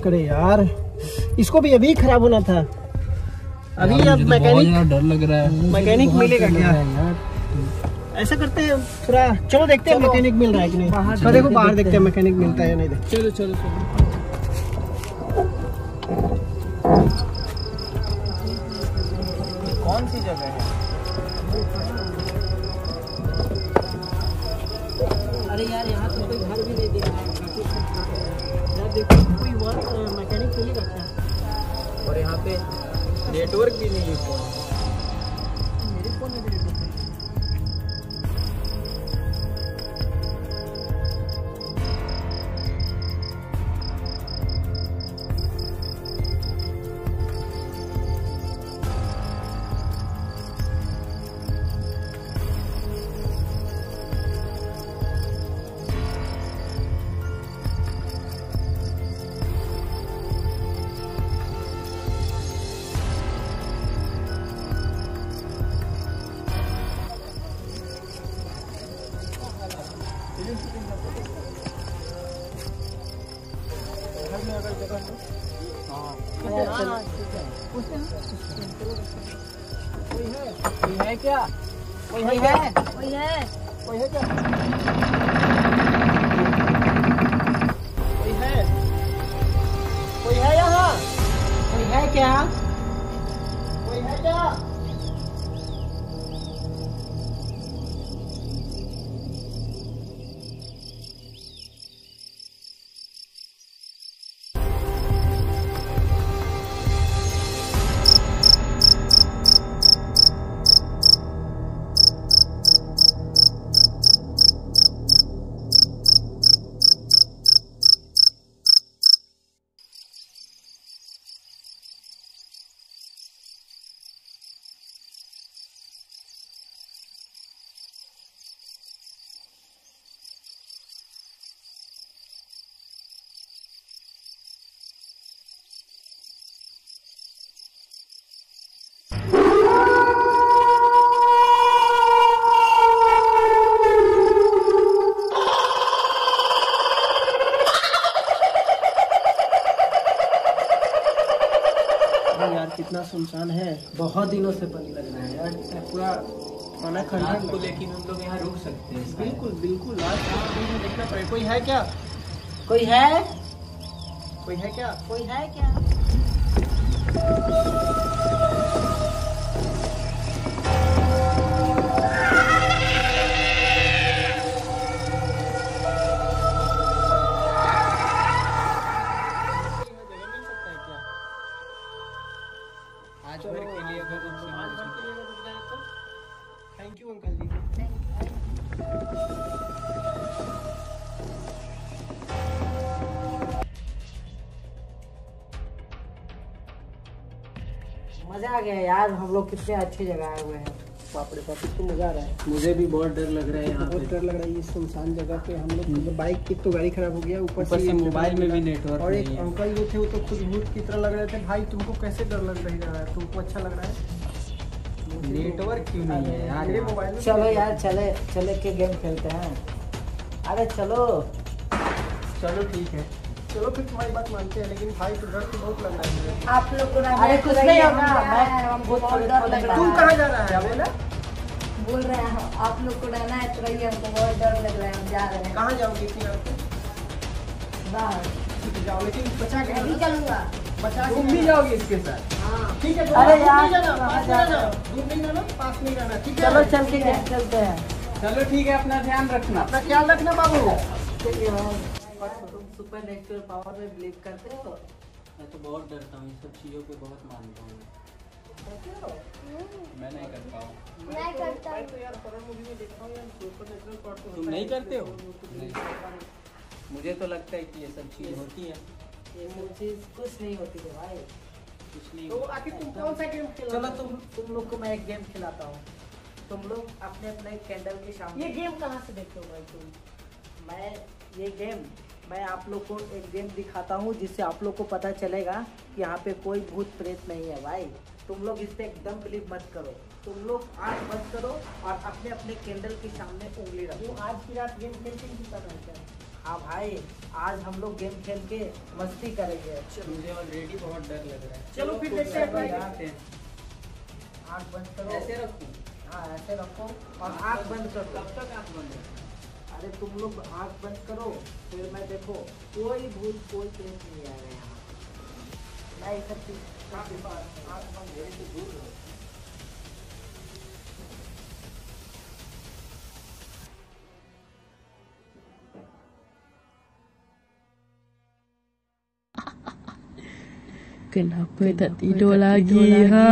करे यार, इसको भी अभी खराब होना था। अभी अब मैकेनिक, डर लग रहा है, मैकेनिक मिलेगा क्या यार? ऐसा करते हैं थोड़ा, चलो देखते हैं मैकेनिक मिल रहा है कि नहीं। तो देखो बाहर देखते हैं मैकेनिक मिलता है या नहीं। चलो चलो चलो। कौन सी जगह है? अरे यार यहाँ तो कोई घर भी नहीं दे रहा है। यार देखो कोई मैकेनिक मिलेगा क्या? और यहाँ पे नेटवर्क भी नहीं है फोन। मेरे फोन में भी नेटवर्क नहीं। कोई है क्या? कोई है क्या? कोई है क्या? कोई है? कोई है यहाँ? कोई है क्या? कोई है क्या? यार कितना सुनसान है, बहुत दिनों से बंद लग रहा है यार, पूरा खाना खंडा को। लेकिन हम लोग यहाँ रुक सकते हैं। बिल्कुल बिल्कुल, आज देखना पड़ेगा। कोई है क्या? कोई है? कोई है क्या? कोई है क्या? आज भर के लिए अगर रुक जाए तो थैंक यू अंकल जी। मजा आ गया यार, हम लोग कितने अच्छी जगह आए हुए हैं। बाप रे बाप, इसको मजा आ रहा है। मुझे भी बहुत डर लग रहा है यहाँ बहुत पे। डर लग रहा है ये सुनसान जगह पे। हम लोग बाइक की तो गाड़ी खराब हो गया, ऊपर से मोबाइल में भी नेटवर्क और एक नहीं है। अंकल जो थे वो तो खुद भूत की तरह लग रहे थे। भाई तुमको कैसे डर लग रहा है? तुमको अच्छा लग रहा है? नेटवर्क क्यों नहीं है यार? मेरे मोबाइल में चलो यार, चले के गेम खेलते हैं। अरे चलो चलो ठीक है, चलो फिर तुम्हारी बात मानते हैं। लेकिन भाई तो डर तो बहुत लग रहा है मुझे। आप लोग को अरे कुछ नहीं होगा, हमको बहुत डर लग रहा है। तुम कहाँ जा रहा है? बोला बोल रहे हैं आप लोग को रहना है तो रहिए, हमको बहुत डर लग रहा है, हम जा रहे हैं। कहाँ जाओगे फिर आप? बाहर जाओ, लेकिन बचा के अभी चलूंगा। बचा के तुम भी जाओगे इसके साथ? हाँ ठीक है। अरे यार, दूर नहीं जाना, पास नहीं रहना, ठीक है? चलो चल के गेम खेलते हैं। चलो ठीक है, अपना ध्यान रखना। अपना ख्याल रखना बाबू। तुम सुपर नेचुरल पावर में बिलीव करते हो? मैं तो बहुत डरता हूँ, इन सब चीज़ों पे बहुत मानता हूँ। मैं नहीं करता हूँ। नहीं करता। मैं तो यार horror movie में देखता हूँ यार, supernatural part तो तुम होता नहीं है। करते हो? नहीं। मुझे तो लगता है कि ये सब चीज़ होती है। ये सब चीज कुछ नहीं होती है भाई। कुछ नहीं तो आखिर तुम कौन सा गेम खेल? चलो तुम लोग को मैं एक गेम खिलाता हूँ। तुम लोग अपने अपने कैंडल के सामने। ये गेम कहाँ से देखते हो भाई तुम? मैं आप लोग को एक गेम दिखाता हूँ जिससे आप लोग को पता चलेगा कि यहाँ पे कोई भूत प्रेत नहीं है भाई। तुम लोग इस पे एकदम बिलीव मत करो। तुम लोग आँख बंद करो और अपने अपने कैंडल के सामने उंगली रखो। आज की रात गेम खेल के जीता था क्या? हाँ भाई, आज हम लोग गेम खेल के मस्ती करेंगे। मुझे ऑलरेडी बहुत डर लग रहा है। चलो फिर देखते हैं भाई। आँख बंद करो। ऐसे रखूं? हाँ ऐसे रखो और आँख बंद करो। कब तक आँख बंद है? अरे तुम लोग आँख बंद करो, फिर मैं देखो कोई भूत कोई प्रेत नहीं आएगा यहाँ। मैं ये सब चीज आँख बंद मेरे से दूर रहो। Kenapa tak tidur lagi? Ha?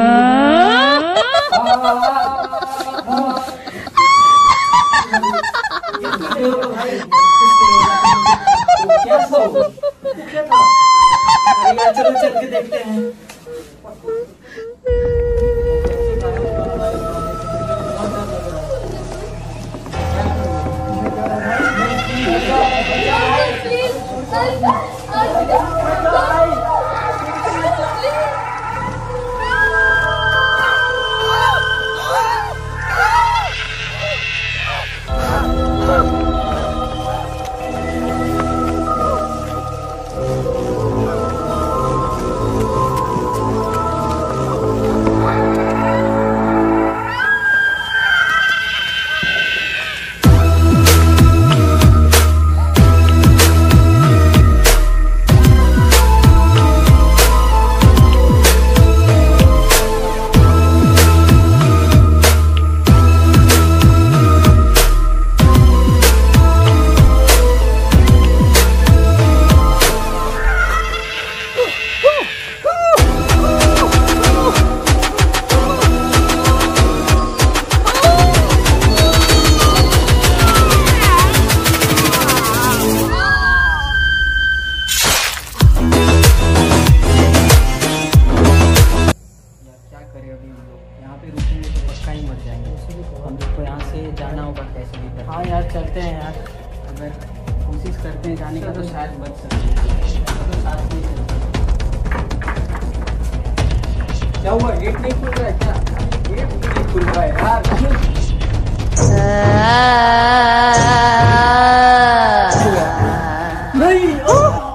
क्या सो? क्या था? अरे यार चलो चल के देखते हैं। जाना होगा कैसे भी करके। हाँ यार चलते हैं यार। अगर कोशिश करते हैं जाने का तो शायद बच सकते हैं, तो साथ नहीं चलते। क्या हुआ, गेट नहीं खुल रहा है क्या? गेट नहीं खुल रहा है यार। नहीं